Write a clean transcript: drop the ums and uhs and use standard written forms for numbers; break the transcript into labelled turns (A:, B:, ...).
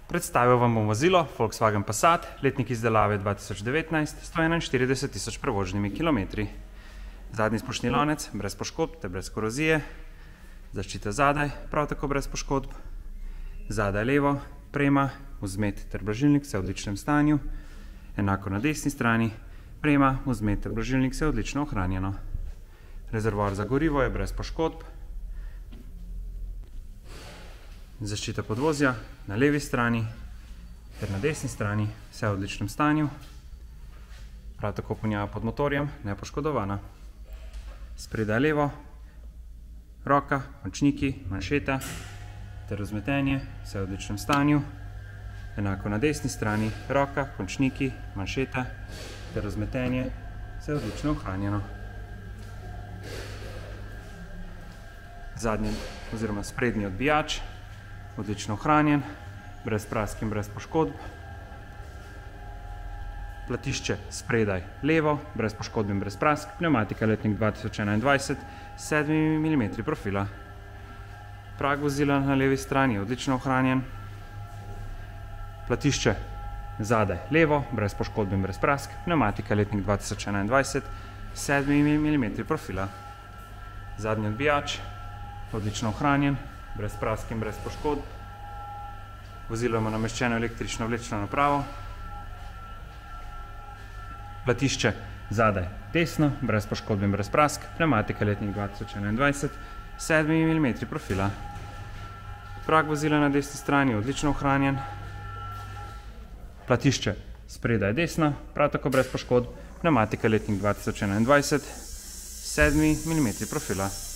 A: Predstavil vam bom vozilo Volkswagen Passat, letnik izdelave 2019, 141 tisoč prevoženimi kilometri. Zadnji spuščni lonec, brez poškodb ter brez korozije. Zaščita zadaj, prav tako brez poškodb. Zadaj levo, prema, vzmet ter blažilnik, vse v odličnem stanju. Enako na desni strani, prema, vzmet ter blažilnik, vse odlično ohranjeno. Rezervoar za gorivo je brez poškodb. Zaščita podvozja na levi strani ter na desni strani, vse v odličnem stanju. Prav tako ponjava pod motorjem, nepoškodovana. Spredaj levo, roka, končniki, manšeta ter vzmetenje, vse v odličnem stanju. Enako na desni strani, roka, končniki, manšeta ter vzmetenje, vse odlično ohranjeno. Zadnji oziroma sprednji odbijač, odlično ohranjen, brez prask in brez poškodb. Platišče spredaj levo, brez poškodb in brez prask, pnevmatika letnik 2021, 7 mm profila. Prag vozila na levi strani je odlično ohranjen. Platišče zadaj levo, brez poškodb in brez prask, pnevmatika letnik 2021, 7 mm profila. Zadnji odbijač, odlično ohranjen, brez prask in brez poškodb. Vozilo ima nameščeno električno vlečno napravo. Platišče zadaj desno, brez poškodb in brez prask, pnevmatika letnik 2021, 7 mm profila. Prag vozila na desni strani je odlično ohranjen. Platišče spredaj desno, prav tako brez poškodb, pnevmatika letnik 2021, 7 mm profila.